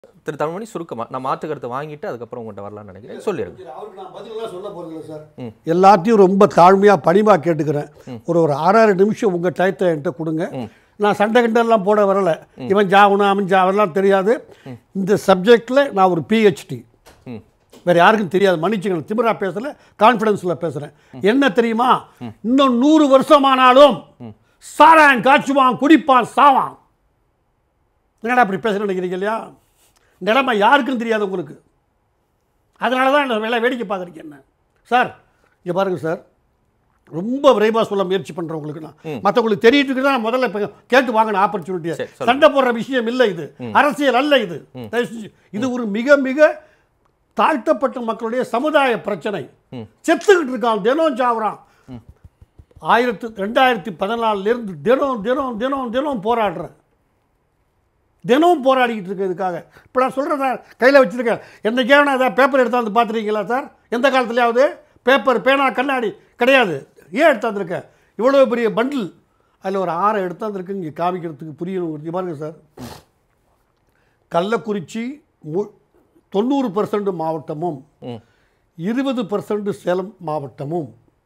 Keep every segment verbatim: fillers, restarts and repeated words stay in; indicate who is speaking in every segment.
Speaker 1: திரு தனமணி சுருக்கமா நான் மாற்று கருத்தை வாங்கிட்டு அதுக்கப்புறம் உங்கள்கிட்ட வரலாம்னு நினைக்கிறேன். சொல்லிடுங்க.
Speaker 2: அவருக்கு நான் பதிலெல்லாம் சொல்ல போகிறதில்ல சார். எல்லாத்தையும் ரொம்ப தாழ்மையாக பணிவாக கேட்டுக்கிறேன். ஒரு ஒரு ஆறாறு நிமிஷம் உங்கள் டயத்தை என்கிட்ட கொடுங்க. நான் சண்டை கிண்டெல்லாம் போட வரலை. இவன் ஜாவணும் அவன் ஜாவெல்லாம் தெரியாது. இந்த சப்ஜெக்டில் நான் ஒரு பிஹெச்டி, வேறு யாருக்கும் தெரியாது. மன்னிச்சுக்கணும், திமிரா பேசலை, கான்ஃபிடன்ஸில் பேசுகிறேன். என்ன தெரியுமா, இன்னும் நூறு வருஷமானாலும் சாரான் காய்ச்சுவான், குடிப்பான், சாவான். என்னடா அப்படி பேச நினைக்கிறீங்க இல்லையா? நிலைமை யாருக்கும் தெரியாது உங்களுக்கு. அதனால தான் இந்த வேலை வேடிக்கை பார்க்குறீங்க. என்ன சார் இங்கே பாருங்கள் சார், ரொம்ப விரைவாக சொல்ல முயற்சி பண்ணுறேன் உங்களுக்கு. நான் மற்றவங்களுக்கு தெரியிட்டு தான் முதல்ல இப்போ கேட்டு வாங்கின ஆப்பர்ச்சுனிட்டியை. சண்டை போடுற விஷயம் இல்லை இது, அரசியல் அல்ல இது. இது ஒரு மிக மிக தாழ்த்தப்பட்ட மக்களுடைய சமுதாய பிரச்சனை. செத்துக்கிட்டு இருக்கான், தினம் சாவுறான். ஆயிரத்து ரெண்டாயிரத்தி பதினாலுலேருந்து தினம் தினம் தினம் தினம் போராடுறேன், தினமும் போராடிக்கிட்டு இருக்கு இதுக்காக. இப்போ நான் சொல்கிறேன் சார், கையில் வச்சுருக்கேன். என்றைக்கே நான் ஏதாவது பேப்பர் எடுத்தாந்து பார்த்துருக்கீங்களா சார்? எந்த காலத்துலையாவது பேப்பர், பேனா, கண்ணாடி கிடையாது. ஏன் எடுத்தாந்துருக்கேன்? இவ்வளோ பெரிய பண்டில், அதில் ஒரு ஆறை எடுத்தாந்துருக்கு. இங்கே காமிக்கிறதுக்கு புரியணும். இங்கே பாருங்கள் சார், கள்ளக்குறிச்சி மு தொண்ணூறு பர்சன்ட் மாவட்டமும் இருபது பர்சன்ட் சேலம் மாவட்டமும்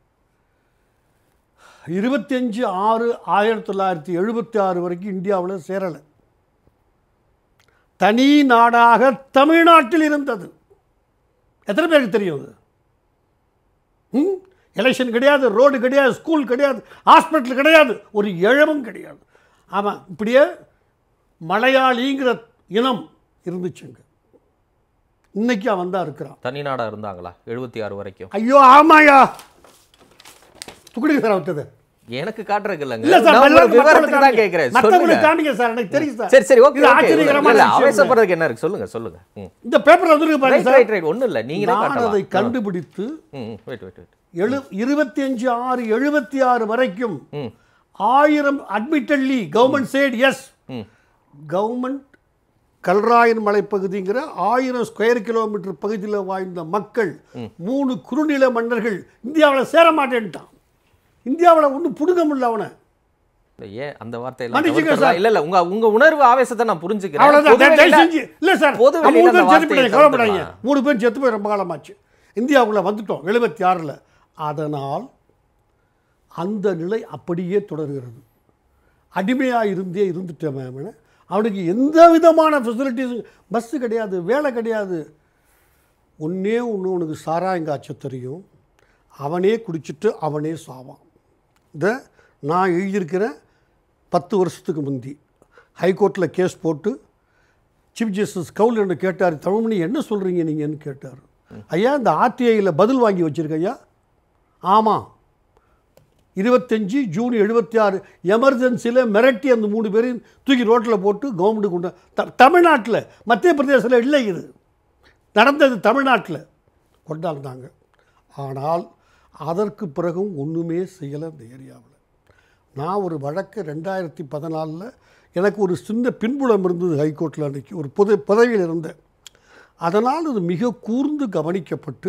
Speaker 2: இருபத்தஞ்சு ஆறு ஆயிரத்தி தொள்ளாயிரத்தி எழுபத்தி ஆறு வரைக்கும் இந்தியாவில் சேரலை. தனி நாடாக தமிழ்நாட்டில் இருந்தது. எத்தனை பேருக்கு தெரியும் அது? ம் எலெக்ஷன் கிடையாது, ரோடு கிடையாது, ஸ்கூல் கிடையாது, ஹாஸ்பிட்டல் கிடையாது, ஒரு இழவும் கிடையாது. ஆமாம், இப்படியே மலையாளிங்கிற இனம் இருந்துச்சுங்க. இன்னைக்கு அவன் தான் இருக்கிறான்.
Speaker 1: தனி நாடா இருந்தாங்களா எழுபத்தி ஆறு வரைக்கும்?
Speaker 2: ஐயோ ஆமாயா, துக்குடுங்க சார் அவத்தது. எனக்கு
Speaker 1: காட்டுறதுக்கு இல்லங்க, விவரத்துக்கு தான் கேக்குறேன்.
Speaker 2: மத்தவங்களுக்கு காமிங்க சார், எனக்கு தெரியும் சார்.
Speaker 1: சரி சரி ஓகே. இது ஆச்சரியகரமான விஷயம். அவசரப்படுறதுக்கு என்ன இருக்கு சொல்லுங்க சொல்லுங்க.
Speaker 2: இந்த பேப்பர் வந்துருக்கு பாருங்க சார்.
Speaker 1: ரைட் ரைட் ஒண்ணும் இல்ல, நீங்களே காட்டலாம்.
Speaker 2: நான் அதை கண்டுபிடித்து
Speaker 1: வெயிட் வெயிட் வெயிட்
Speaker 2: இருபத்தி அஞ்சு ஆறு எழுபத்தி ஆறு வரைக்கும் ஆயிரம் admittedly government said as government Kalrayan மலைப்பகுதிங்கிற ஆயிரம் ஸ்கொயர் கிலோமீட்டர் பகுதியில் வாழ்ந்த மக்கள், மூணு குறுநில மன்னர்கள் இந்தியாவில் சேர மாட்டேன்ட்டான். இந்தியாவில் ஒன்றும் புடுங்க முடியல அவனை.
Speaker 1: ஏன் அந்த வார்த்தை இல்ல இல்ல உங்க உங்க உணர்வு ஆவேசத்தை நான் புரிஞ்சுக்கிறேன்.
Speaker 2: இல்ல சார், மூணு பேர் செத்து போய் கவலைப்படாதீங்க. மூணு பேர் செத்து போய் ரொம்ப காலமாச்சு. இந்தியாவுக்குள்ள வந்துட்டோம் எழுபத்தி ஆறில். அதனால் அந்த நிலை அப்படியே தொடர்கிறது. அடிமையாக இருந்தே இருந்துட்டவன் அவனுக்கு எந்த விதமான ஃபெசிலிட்டிஸ், பஸ்ஸு கிடையாது, வேலை கிடையாது. ஒன்றே ஒன்று, உனக்கு சாராயங்காய்ச்ச தெரியும், அவனே குடிச்சிட்டு அவனே சாவான். இதை நான் எழுதியிருக்கிறேன். பத்து வருஷத்துக்கு முந்தி ஹைகோர்ட்டில் கேஸ் போட்டு சீஃப் ஜஸ்டிஸ் கவுல் என்று கேட்டார். தமிழ்மணி என்ன சொல்கிறீங்க நீங்கன்னு கேட்டார். ஐயா இந்த ஆர்டிஐயில் பதில் வாங்கி வச்சுருக்க ஐயா. ஆமாம், இருபத்தஞ்சி ஜூன் எழுபத்தி ஆறு எமர்ஜென்சியில் மிரட்டி அந்த மூணு பேரையும் தூக்கி ரோட்டில் போட்டு கவர்மெண்ட்டு கொண்டு த தமிழ்நாட்டில், மத்திய பிரதேசத்தில் இல்லை, இது நடந்தது தமிழ்நாட்டில் கொண்டாந்தாங்க. ஆனால் அதற்கு பிறகும் ஒன்றுமே செய்யலை இந்த ஏரியாவில். நான் ஒரு வழக்கு ரெண்டாயிரத்தி பதினாலில் எனக்கு ஒரு சின்ன பின்புலம் இருந்தது ஹைகோர்ட்டில். அன்றைக்கி ஒரு பொது பதவியில் இருந்தேன். அதனால் இது மிக கூர்ந்து கவனிக்கப்பட்டு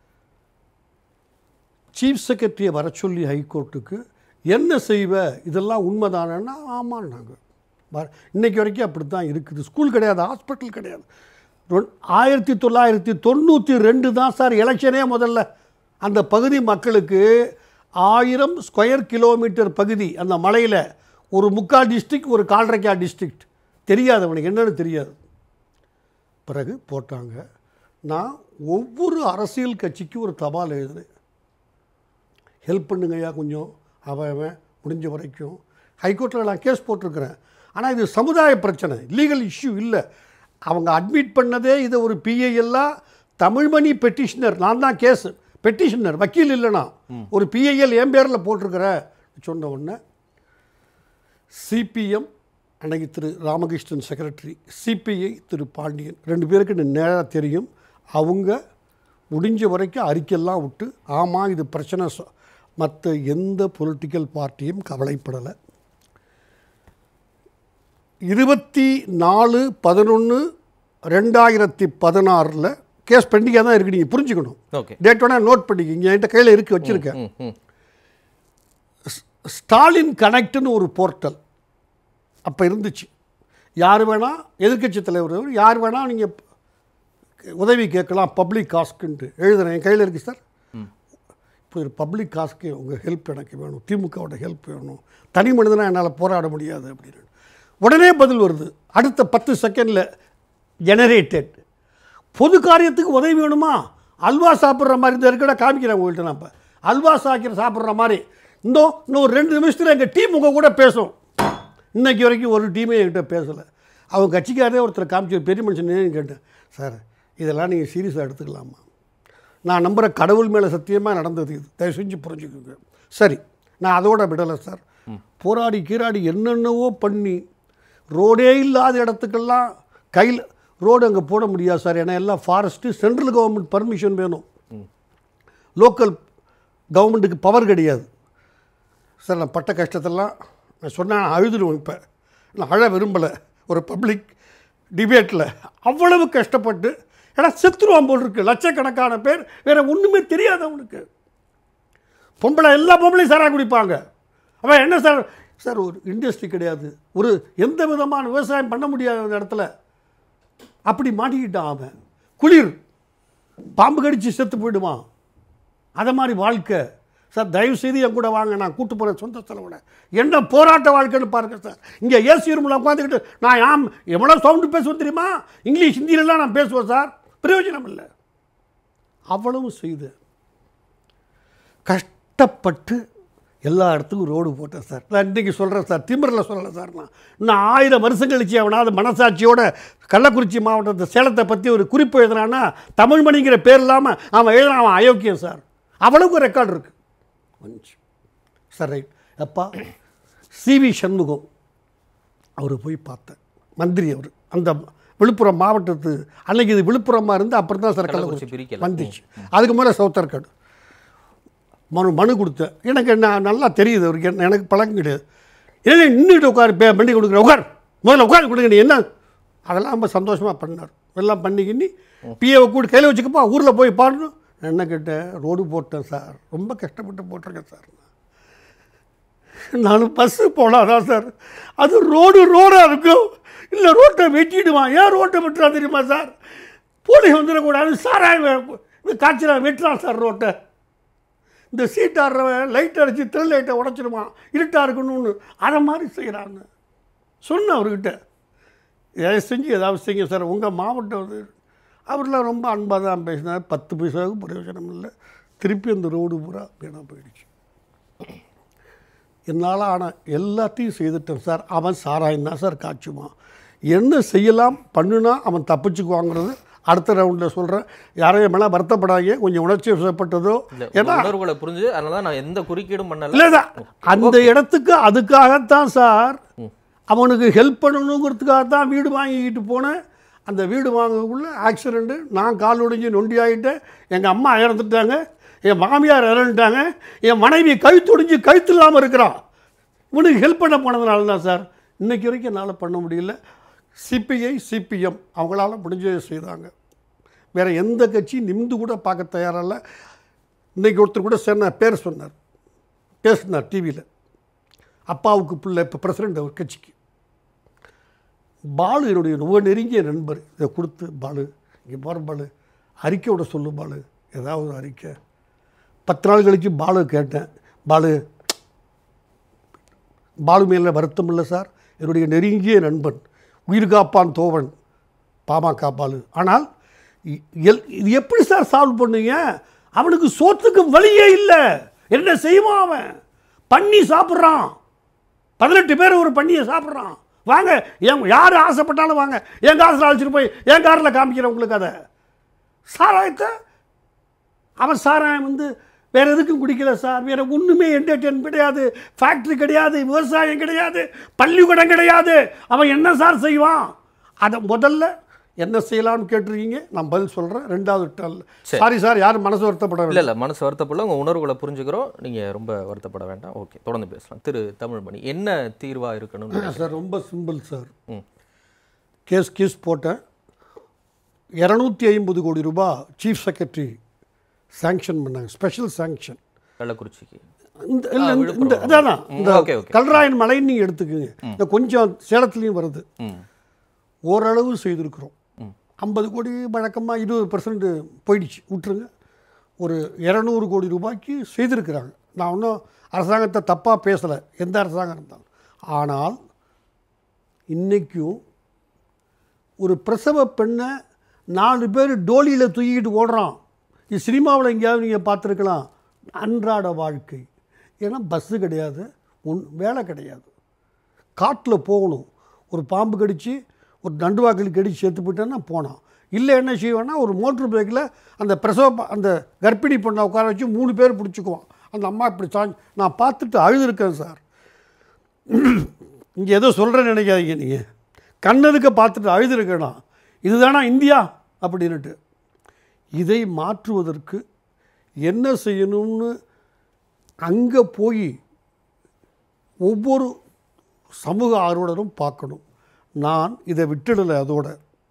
Speaker 2: சீஃப் செக்ரட்டரியை வர சொல்லி ஹைகோர்ட்டுக்கு என்ன செய்வ, இதெல்லாம் உண்மைதானன்னா ஆமான்னாங்க. இன்றைக்கி வரைக்கும் அப்படி தான் இருக்குது. ஸ்கூல் கிடையாது, ஹாஸ்பிட்டல் கிடையாது. ஆயிரத்தி தொள்ளாயிரத்தி தொண்ணூற்றி ரெண்டு தான் சார் எலெக்ஷனே. முதல்ல அந்த பகுதி மக்களுக்கு ஆயிரம் ஸ்கொயர் கிலோமீட்டர் பகுதி அந்த மலையில் ஒரு முக்கால் டிஸ்ட்ரிக்ட், ஒரு கால்ரைக்கா டிஸ்ட்ரிக்ட் தெரியாது அவனுக்கு என்னன்னு தெரியாது. பிறகு போட்டாங்க. நான் ஒவ்வொரு அரசியல் கட்சிக்கும் ஒரு தபால் எழுதுனேன், ஹெல்ப் பண்ணுங்கய்யா கொஞ்சம், அவன் முடிஞ்ச வரைக்கும். ஹைகோர்ட்டில் நான் கேஸ் போட்டிருக்கிறேன். ஆனால் இது சமுதாய பிரச்சனை, லீகல் இஷ்யூ இல்லை. அவங்க அட்மிட் பண்ணதே இதை ஒரு பிஐஎல்லாம் தமிழ்மணி பெட்டிஷனர், நான் தான் கேஸ் பெட்டிஷனர், வக்கீல் இல்லைனா ஒரு பிஐஎல் என் பேரில் போட்டிருக்கிற சொன்ன உடனே சிபிஎம் அன்னைக்கு திரு ராமகிருஷ்ணன் செக்ரட்டரி, சிபிஐ திரு பாண்டியன், ரெண்டு பேருக்கு நேராக தெரியும். அவங்க முடிஞ்ச வரைக்கும் அறிக்கையெல்லாம் விட்டு ஆமாம் இது பிரச்சனை. மற்ற எந்த பொலிட்டிக்கல் பார்ட்டியும் கவலைப்படலை. இருபத்தி நாலு பதினொன்று ரெண்டாயிரத்தி பதினாறில் கேஸ் பெண்டிங்காக தான் இருக்கு. நீங்கள் புரிஞ்சுக்கணும். டேட் வேணா நோட் பண்ணிக்கிங்க, என்கிட்ட கையில் இருக்கு, வச்சுருக்கேன். ஸ்டாலின் கனெக்ட்னு ஒரு போர்ட்டல் அப்போ இருந்துச்சு. யார் வேணால் எதிர்க்கட்சி தலைவர் யார் வேணால் நீங்கள் உதவி கேட்கலாம் பப்ளிக் காஸ்க்குன்ட்டு எழுதுறேன் என் கையில் இருக்குது சார். இப்போ ஒரு பப்ளிக் காஸ்க்கு உங்கள் ஹெல்ப் எனக்கு வேணும், திமுகவோட ஹெல்ப் வேணும், தனி மனிதனாக என்னால் போராட முடியாது அப்படின்னு உடனே பதில் வருது. அடுத்த பத்து செகண்டில் ஜெனரேட்டட். பொது காரியத்துக்கு உதவி வேணுமா? அல்வா சாப்பிட்ற மாதிரி இந்த இருக்கட காமிக்கிறேன் உங்கள்கிட்ட. நான் இப்போ அல்வா சாக்கிற சாப்பிட்ற மாதிரி இன்னும் இன்னும் ஒரு ரெண்டு நிமிஷத்தில் எங்கள் டீம் உங்கள் கூட பேசும். இன்றைக்கி வரைக்கும் ஒரு டீமே என்கிட்ட பேசலை. அவங்க கட்சிக்காரே ஒருத்தர் காமிச்சு பெரிய மனுஷன் கேட்டேன், சார் இதெல்லாம் நீங்கள் சீரியஸாக எடுத்துக்கலாமா? நான் நம்புகிற கடவுள் மேலே சத்தியமாக நடந்தது இது, தயவு செஞ்சு புரிஞ்சுக்கோங்க. சரி, நான் அதோட விடலை சார். போராடி கீராடி என்னென்னவோ பண்ணி ரோடே இல்லாத இடத்துக்கெல்லாம் கையில் ரோடு அங்கே போட முடியாது சார். ஏன்னா எல்லாம் ஃபாரஸ்ட்டு, சென்ட்ரல் கவர்மெண்ட் பர்மிஷன் வேணும், லோக்கல் கவர்மெண்ட்டுக்கு பவர் கிடையாது சார். நான் பட்ட கஷ்டத்தெல்லாம் நான் சொன்னேன், நான் அழுதுடுவேன். இப்போ நான் அழ விரும்பலை ஒரு பப்ளிக் டிபேட்டில். அவ்வளவு கஷ்டப்பட்டு ஏன்னா செத்துருவான் போல் இருக்குது. லட்சக்கணக்கான பேர் வேறு ஒன்றுமே தெரியாது அவனுக்கு. பொம்பளை எல்லா பொம்பளையும் சாராக குடிப்பாங்க. அவன் என்ன சார் சார் ஒரு இண்டஸ்ட்ரி கிடையாது, ஒரு எந்த விதமான விவசாயம் பண்ண முடியாத அந்த இடத்துல அப்படி மாட்டிக்கிட்டான் அவன். குளிர், பாம்பு கடித்து செத்து போயிடுவான். அதை மாதிரி வாழ்க்கை சார். தயவு செய்து என் கூட வாங்க, நான் கூட்டு போகிறேன் சொந்த செலவோட. என்ன போராட்ட வாழ்க்கைன்னு பாருங்கள் சார். இங்கே ஏசி ரூமில் உட்காந்துக்கிட்டு நான் ஆம் எவ்வளோ சவுண்டு பேசுவேன் தெரியுமா? இங்கிலீஷ் ஹிந்தியிலலாம் நான் பேசுவேன் சார், பிரயோஜனம் இல்லை. அவ்வளவு செய்து கஷ்டப்பட்டு எல்லா இடத்துக்கும் ரோடு போட்டேன் சார். நான் இன்றைக்கி சொல்கிறேன் சார், திமிரில் சொல்லலை சார். நான் இன்னும் ஆயிரம் வருஷம் கழிச்சு அவனாவது மனசாட்சியோட கள்ளக்குறிச்சி மாவட்டத்தை சேலத்தை பற்றி ஒரு குறிப்பு எழுதுனான்னா தமிழ்மணிங்கிற பேர் இல்லாமல் அவன் எழுதுனா அவன் அயோக்கியம் சார். அவ்வளவுக்கு ரெக்கார்டு இருக்குது சார். ரைட். அப்பா சி வி சண்முகம் அவர் போய் பார்த்தேன், மந்திரி அவர். அந்த விழுப்புரம் மாவட்டத்து அன்னைக்கு இது விழுப்புரமாக இருந்து அப்புறம் தான் சார் கள்ளக்குறிச்சி வந்துச்சு. அதுக்கு மேலே சவுத்தர்காடு மனு மனு கொடுத்தேன். எனக்கு என்ன நல்லா தெரியுது அவருக்கு, என்ன எனக்கு பழக்கம் கிடையாது. ஏன்னா நின்றுட்டு உட்காரு பே பண்ணி கொடுக்குற உட்கார் முதல்ல உட்காந்து கொடுங்க என்ன. அதெல்லாம் ரொம்ப சந்தோஷமாக பண்ணார். எல்லாம் பண்ணிக்கின்னு பிஏவை கூட கையில் வச்சுக்கப்பா ஊரில் போய் பாடணும். என்ன கேட்டேன், ரோடு போட்டேன் சார், ரொம்ப கஷ்டப்பட்டு போட்டிருக்கேன் சார். நானும் பஸ்ஸு போனாதான் சார் அது ரோடு ரோடாக இருக்கும், இல்லை ரோட்டை வெட்டிடுவான். ஏன் ரோட்டை வெட்டுறா தெரியுமா சார்? போலீஸ் வந்துடக்கூடாது, சாராயம் காய்ச்சலாக வெட்டுறான் சார் ரோட்டை. இந்த சீட் ஆடுறவன் லைட் அடித்து திரு லைட்டை உடச்சிடுவான், இருட்டாக இருக்கணும்னு அதை மாதிரி செய்கிறான்னு சொன்னேன் அவர்கிட்ட. எதை செஞ்சு ஏதாவது செய்யுங்க சார், உங்கள் மாவட்டம் வந்து அவர்லாம் ரொம்ப அன்பாக தான் பேசினார். பத்து பைசாவுக்கு பிரயோஜனம் இல்லை. திருப்பி அந்த ரோடு பூரா வீணாக போயிடுச்சு. என்னால் ஆனால் எல்லாத்தையும் செய்துட்டேன் சார். அவன் சாராயம் தான் சார் காய்ச்சுவான். என்ன செய்யலாம் பண்ணுனா அவன் தப்பிச்சுக்குவாங்கிறது அடுத்த ரவுண்டில் சொல்கிறேன். யாரையும் மேலே வருத்தப்படாங்க, கொஞ்சம் உணர்ச்சி வசப்பட்டதோ ஏன்னா
Speaker 1: உணர்வுகளை புரிஞ்சு அதனால தான் நான் எந்த குறுக்கீடும் பண்ணல.
Speaker 2: இல்லை தான் அந்த இடத்துக்கு அதுக்காகத்தான் சார் அவனுக்கு ஹெல்ப் பண்ணணுங்கிறதுக்காகத்தான் வீடு வாங்கிக்கிட்டு போனேன். அந்த வீடு வாங்கக்குள்ளே ஆக்சிடெண்ட்டு, நான் கால் ஒடிஞ்சு நொண்டி ஆகிட்டேன். எங்கள் அம்மா இறந்துட்டாங்க, என் மாமியார் இறந்துட்டாங்க, என் மனைவி கழுத்து ஒடிஞ்சு கழுத்து இல்லாமல் இருக்கிறான். இவனுக்கு ஹெல்ப் பண்ண போனதுனால தான் சார் இன்றைக்கி வரைக்கும் என்னால் பண்ண முடியல. சிபிஐ சிபிஎம் அவங்களால முடிஞ்சதை செய்தாங்க. வேறு எந்த கட்சியும் நிமிந்து கூட பார்க்க தயாரில்லை. இன்றைக்கி ஒருத்தர் கூட சொன்ன பேர் சொன்னார், பேசினார் டிவியில். அப்பாவுக்கு பிள்ளை இப்போ பிரசிடெண்ட் அவர் கட்சிக்கு. பாலு என்னுடைய ரொம்ப நெருங்கிய நண்பர். இதை கொடுத்து பாலு இங்கே போகிற பாலு அறிக்கையோட சொல்லு பாலு, ஏதாவது அறிக்கை. பத்து நாள் கழித்து பாலு கேட்டேன், பாலு பாலு மேலே வருத்தம் இல்லை சார், என்னுடைய நெருங்கிய நண்பன், உயிர் காப்பான் தோவன் பாமக பாலு. ஆனால் எல் இது எப்படி சார் சால்வ் பண்ணுங்க? அவனுக்கு சோத்துக்கு வழியே இல்லை, என்ன செய்வான் அவன்? பண்ணி சாப்பிட்றான், பதினெட்டு பேர் ஒரு பண்ணியை சாப்பிட்றான். வாங்க என் யார் ஆசைப்பட்டாலும் வாங்க, என் காசில் அழைச்சிட்டு போய் என் காரில் காமிக்கிறேன் உங்களுக்கு. அதை சாராயத்தை அவன் சாராயம் வந்து வேறு எதுக்கும் குடிக்கல சார். வேறு ஒன்றுமே என்டர்டெயின் கிடையாது, ஃபேக்ட்ரி கிடையாது, விவசாயம் கிடையாது, பள்ளிக்கூடம் கிடையாது. அவன் என்ன சார் செய்வான்? அதை முதல்ல என்ன செய்யலாம்னு கேட்டிருக்கீங்க, நான் பதில் சொல்கிறேன். ரெண்டாவது டால் சாரி சார், யாரும் மனசு வருத்தப்பட
Speaker 1: இல்லை இல்லை மனசு வருத்தப்படல, உங்கள் உணர்வுகளை புரிஞ்சுக்கிறோம். நீங்கள் ரொம்ப வருத்தப்பட வேண்டாம். ஓகே, தொடர்ந்து பேசலாம். திரு தமிழ்மணி, என்ன தீர்வாக இருக்கணும்
Speaker 2: சார்? ரொம்ப சிம்பிள் சார். ம் கேஸ் கேஸ் போட்டேன். இரநூத்தி ஐம்பது கோடி ரூபாய் சீஃப் செக்ரட்டரி சாங்ஷன் பண்ணாங்க, ஸ்பெஷல் சாங்ஷன்
Speaker 1: கள்ளக்குறிச்சிக்கு.
Speaker 2: இந்த இல்லை இந்த அதான் இந்த கல்ராயன் மலைன்னு நீங்கள் எடுத்துக்கோங்க. இந்த கொஞ்சம் சேலத்துலேயும் வருது. ஓரளவு செய்திருக்கிறோம். ஐம்பது கோடி வழக்கமாக இருபது பர்சன்ட் போயிடுச்சு விட்டுருங்க. ஒரு இரநூறு கோடி ரூபாய்க்கு செய்திருக்கிறாங்க. நான் ஒன்றும் அரசாங்கத்தை தப்பாக பேசலை, எந்த அரசாங்கம் இருந்தாலும். ஆனால் இன்றைக்கும் ஒரு பிரசவ பெண்ணை நாலு பேர் டோலியில் தூக்கிட்டு ஓடுறான். இது சினிமாவில் எங்கேயாவது நீங்கள் பார்த்துருக்கலாம். அன்றாட வாழ்க்கை. ஏன்னா பஸ்ஸு கிடையாது, ஒன் வேலை கிடையாது. காட்டில் போகணும். ஒரு பாம்பு கடித்து ஒரு நண்டுவாக்கில் கடிச்சு செத்து போயிட்டேன்னா போனான். இல்லை என்ன செய்வேன்னா ஒரு மோட்ரு பைக்கில் அந்த பிரசவ அந்த கர்ப்பிணி பொண்ணை உட்கார வச்சு மூணு பேர் பிடிச்சிக்குவான். அந்த அம்மா இப்படி சாஞ்சு நான் பார்த்துட்டு அழுதுருக்கேன் சார். இங்கே ஏதோ சொல்கிறேன்னு நினைக்காதீங்க நீங்கள். கண்ணதுக்கு பார்த்துட்டு அழுதுருக்கேனா இதுதானா இந்தியா அப்படின்னுட்டு. இதை மாற்றுவதற்கு என்ன செய்யணும்னு அங்கே போய் ஒவ்வொரு சமூக ஆர்வலரும் பார்க்கணும். நான் இதை விட்டுடலை. அதோட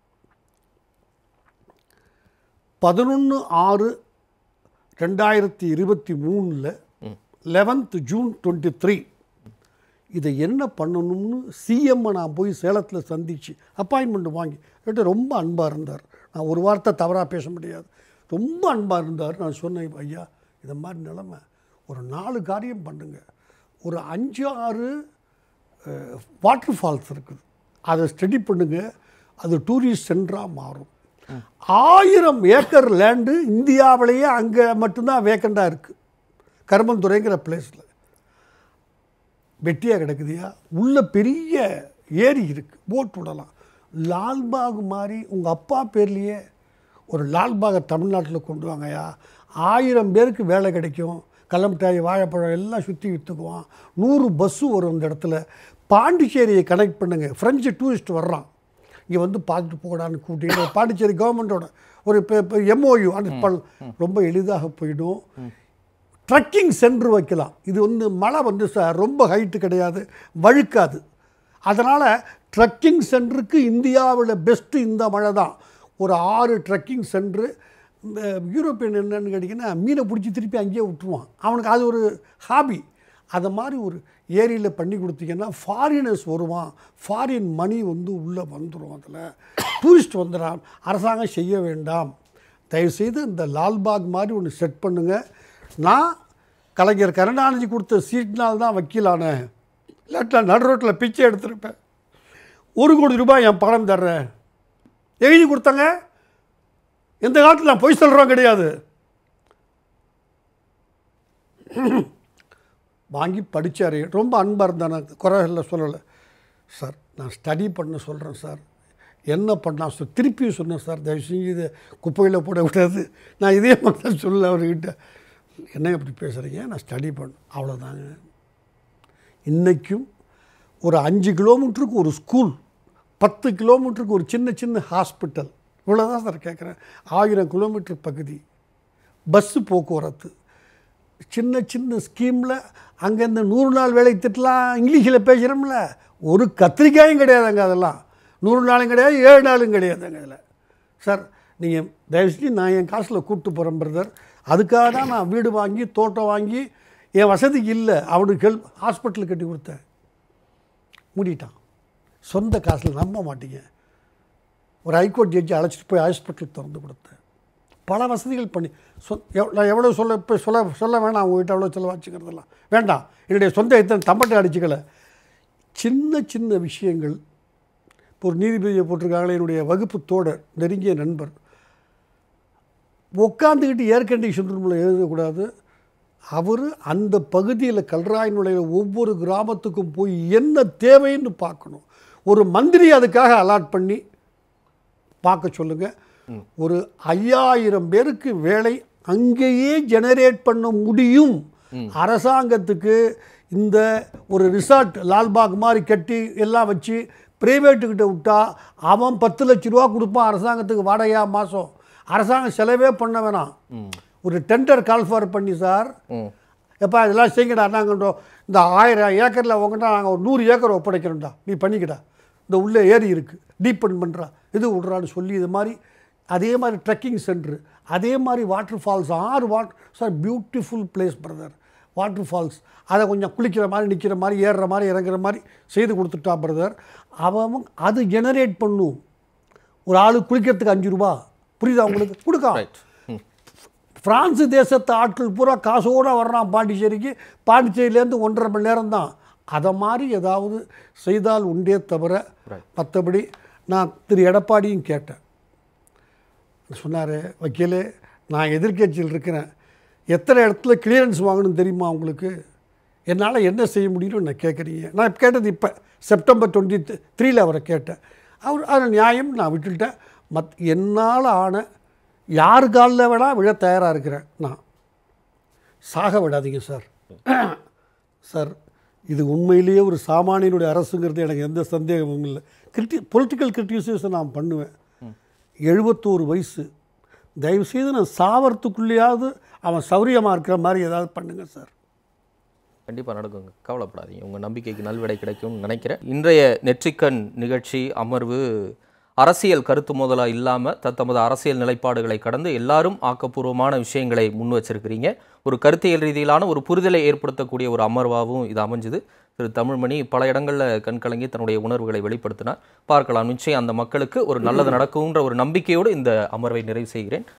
Speaker 2: பதினொன்று ஆறு ரெண்டாயிரத்தி இருபத்தி மூணில் லெவன்த் ஜூன் டுவெண்ட்டி த்ரீ இதை என்ன பண்ணணும்னு சிஎம்மை நான் போய் சேலத்தில் சந்தித்து அப்பாயின்மெண்ட் வாங்கி கேட்டு ரொம்ப அன்பாக இருந்தார். நான் ஒரு வார்த்தை தவறாக பேச முடியாது. ரொம்ப அன்பாக இருந்தார். நான் சொன்னேன், ஐயா இந்த மாதிரி நிலைமை ஒரு நாலு காரியம் பண்ணுங்க. ஒரு அஞ்சு ஆறு வாட்டர் ஃபால்ஸ் இருக்குது, அதை ஸ்டடி பண்ணுங்க. அது டூரிஸ்ட் சென்டராக மாறும். ஆயிரம் ஏக்கர் லேண்டு இந்தியாவிலேயே அங்கே மட்டும்தான் வேக்கண்டாக இருக்குது. கருமந்துறைங்கிற பிளேஸில் வெட்டியாக கிடக்குதுயா. உள்ள பெரிய ஏரி இருக்குது, போட் விடலாம். லால்பாக் மாதிரி உங்கள் அப்பா பேர்லேயே ஒரு லால்பாகை தமிழ்நாட்டில் கொண்டு வாங்கயா. ஆயிரம் பேருக்கு வேலை கிடைக்கும். கள்ளமிட்டாய் வாழைப்பழம் எல்லாம் சுற்றி விற்றுக்குவான். நூறு பஸ்ஸு வரும் அந்த இடத்துல. பாண்டிச்சேரியை கனெக்ட் பண்ணுங்கள். ஃப்ரெஞ்சு டூரிஸ்ட் வர்றான், இங்கே வந்து பார்த்துட்டு போகலான்னு கூட்டிட்டு பாண்டிச்சேரி கவர்மெண்ட்டோட ஒரு எம்ஓயு அந்த ரொம்ப எளிதாக போயிடும். ட்ரக்கிங் சென்டர் வைக்கலாம். இது வந்து மழை வந்து சார் ரொம்ப ஹைட்டு கிடையாது, வழுக்காது. அதனால் ட்ரக்கிங் சென்டருக்கு இந்தியாவில் பெஸ்ட்டு இந்த மழை தான். ஒரு ஆறு ட்ரக்கிங் சென்ட்ரு. இந்த யூரோப்பியன் என்னன்னு கேட்டிங்கன்னா மீனை பிடிச்சி திருப்பி அங்கேயே விட்டுருவான். அவனுக்கு அது ஒரு ஹாபி. அதை மாதிரி ஒரு ஏரியில் பண்ணி கொடுத்தீங்கன்னா ஃபாரினர்ஸ் வருவான். ஃபாரின் மணி வந்து உள்ளே வந்துடும். அதில் டூரிஸ்ட் வந்துடான். அரசாங்கம் செய்ய வேண்டாம். தயவுசெய்து இந்த லால்பாக் மாதிரி ஒன்று செட் பண்ணுங்கள். நான் கலைஞர் கருணாநிதி கொடுத்த சீட்னால் தான் வக்கீலானேன். இல்லாட்டா நடு ரோட்டில் பிச்சை எடுத்திருப்பேன். ஒரு கோடி ரூபாய் என் பணம் தர்றேன் எழுதி கொடுத்தாங்க. எந்த காலத்தில் நான் பொய் சொல்கிறோம் கிடையாது. வாங்கி படித்தார். ரொம்ப அன்பாக இருந்தானே, குறைகளை சொல்லலை. சார் நான் ஸ்டடி பண்ண சொல்கிறேன் சார், என்ன பண்ணா சொல் திருப்பியும் சொன்னேன் சார், தயவு செஞ்சு இதை குப்பையில் போட விடாது. நான் இதே மாதிரி தான் சொல்ல அவர்கிட்ட. என்ன எப்படி பேசுகிறீங்க, நான் ஸ்டடி பண்ண அவ்வளோதாங்க. இன்றைக்கும் ஒரு அஞ்சு கிலோமீட்டருக்கு ஒரு ஸ்கூல், பத்து கிலோமீட்டருக்கு ஒரு சின்ன சின்ன ஹாஸ்பிட்டல், இவ்வளோதான் சார் கேட்குறேன். ஆயிரம் கிலோமீட்டர் பகுதி பஸ்ஸு போக்குவரத்து, சின்ன சின்ன ஸ்கீமில் அங்கேருந்து நூறு நாள் வேலை திட்டலாம். இங்கிலீஷில் பேசுகிறோம்ல, ஒரு கத்திரிக்காயும் கிடையாதுங்க. அதெல்லாம் நூறு நாளும் கிடையாது, ஏழு நாளும் கிடையாதுங்க. அதில் சார் நீங்கள் தயவுசெய்து நான் என் காசில் கூப்பிட்டு போகிறேன் பிரதர். அதுக்காக தான் நான் வீடு வாங்கி தோட்டம் வாங்கி என் வசதிக்கு இல்லை அவனுக்கு ஹெல்ப் ஹாஸ்பிட்டல் கட்டி கொடுத்தேன். மூடிட்டான். சொந்த காசில் நம்ப மாட்டீங்க. ஒரு ஹைகோர்ட் ஜட்ஜி அழைச்சிட்டு போய் ஹாஸ்பிட்டல் திறந்து கொடுத்தேன். பல வசதிகள் பண்ணி சொ நான் எவ்வளோ சொல்ல இப்போ சொல்ல சொல்ல வேணாம். அவங்ககிட்ட எவ்வளோ செலவாச்சுக்கிறதெல்லாம் வேண்டாம். என்னுடைய சொந்த இத்தனை தம்பட்டை அடிச்சுக்கலை. சின்ன சின்ன விஷயங்கள். இப்போ ஒரு நீதிபதியை போட்டிருக்காங்களே, என்னுடைய வகுப்பு தோழர், நெருங்கிய நண்பர், உட்காந்துக்கிட்டு ஏர் கண்டிஷன் ரூமில் எழுதக்கூடாது. அவர் அந்த பகுதியில் கல்ராய் நுழைய ஒவ்வொரு கிராமத்துக்கும் போய் என்ன தேவைன்னு பார்க்கணும். ஒரு மந்திரி அதுக்காக அலாட் பண்ணி பார்க்க சொல்லுங்கள். ஒரு ஐயாயிரம் பேருக்கு வேலை அங்கேயே ஜெனரேட் பண்ண முடியும். அரசாங்கத்துக்கு இந்த ஒரு ரிசார்ட் லால்பாக் மாதிரி கட்டி எல்லாம் வச்சு பிரைவேட்டுக்கிட்ட விட்டா அவன் பத்து லட்ச ரூபா கொடுப்பான் அரசாங்கத்துக்கு வாடகையா மாதம். அரசாங்கம் செலவே பண்ண வேணாம். ஒரு டெண்டர் கால் ஃபார் பண்ணி சார், எப்போ இதெல்லாம் செய்யுங்கடா, நாங்கள் இந்த ஆயிரம் ஏக்கரில் உங்கள்கிட்ட நாங்கள் ஒரு நூறு ஏக்கர் ஒப்படைக்கிறோம்டா, நீ பண்ணிக்கிடா, இந்த உள்ளே ஏரி இருக்குது, டீப்பெண்ட் பண்ணுறா, இது விட்றான்னு சொல்லி இது மாதிரி. அதே மாதிரி ட்ரெக்கிங் சென்ட்ரு, அதே மாதிரி வாட்டர் ஃபால்ஸ், ஆறு water sir, beautiful place brother. Water falls அதை கொஞ்சம் குளிக்கிற மாதிரி நிற்கிற மாதிரி ஏறுற மாதிரி இறங்குற மாதிரி செய்து கொடுத்துட்டான் பிரதர். அவன் அது ஜெனரேட் பண்ணும். ஒரு ஆளு குளிக்கிறதுக்கு அஞ்சு ரூபா, புரியுதா உங்களுக்கு? கொடுக்கான். பிரான்ஸ் தேசத்து ஆட்கள் பூரா காசோடு வர்றான் பாண்டிச்சேரிக்கு. பாண்டிச்சேரியிலேருந்து ஒன்றரை மணி நேரம் தான். அதை மாதிரி ஏதாவது செய்தால் உண்டே தவிர மற்றபடி. நான் திரு எடப்பாடியும் கேட்டேன். சொன்னார், வக்கீலே நான் எதிர்க்கட்சியில் இருக்கிறேன், எத்தனை இடத்துல கிளியரன்ஸ் வாங்கணும் தெரியுமா உங்களுக்கு? என்னால் என்ன செய்ய முடியும்னு நான் கேட்குறீங்க. நான் கேட்டது இப்போ செப்டம்பர் டுவெண்ட்டி த்ரீல அவரை கேட்டேன். அவர் அது நியாயம் நான் விட்டுட்டேன். மத் என்னால் ஆன யார் காலில் வேணா விழ தயாராக இருக்கிறேன். நான் சாக விடாதீங்க சார். சார் இது உண்மையிலேயே ஒரு சாமானியனுடைய அரசுங்கிறது எனக்கு எந்த சந்தேகமும் இல்லை. கிரிட்டி பொலிட்டிக்கல் கிரிட்டிசைஸை நான் பண்ணுவேன். எழுபத்தோரு வயசு, தயவுசெய்து நான் சாவறதுக்குள்ளேயாவது அவன் சௌரியமாக இருக்கிற மாதிரி ஏதாவது பண்ணுங்கள் சார்.
Speaker 1: கண்டிப்பாக நடக்குங்க, கவலைப்படாதீங்க. உங்கள் நம்பிக்கைக்கு நல்விடை கிடைக்கும்னு நினைக்கிறேன். இன்றைய நெற்றிக்கண் நிகழ்ச்சி அமர்வு அரசியல் கருத்து மோதலாக இல்லாமல் தத்தமது அரசியல் நிலைப்பாடுகளை கடந்து எல்லாரும் ஆக்கப்பூர்வமான விஷயங்களை முன் வச்சிருக்கிறீங்க. ஒரு கருத்தியல் ரீதியிலான ஒரு புரிதலை ஏற்படுத்தக்கூடிய ஒரு அமர்வாகவும் இது அமைஞ்சுது. திரு தமிழ்மணி பல இடங்களில் கண்கலங்கி தன்னுடைய உணர்வுகளை வெளிப்படுத்தினார். பார்க்கலாம், நிச்சயம் அந்த மக்களுக்கு ஒரு நல்லது நடக்கும்ன்ற ஒரு நம்பிக்கையோடு இந்த அமர்வை நிறைவு செய்கிறேன்.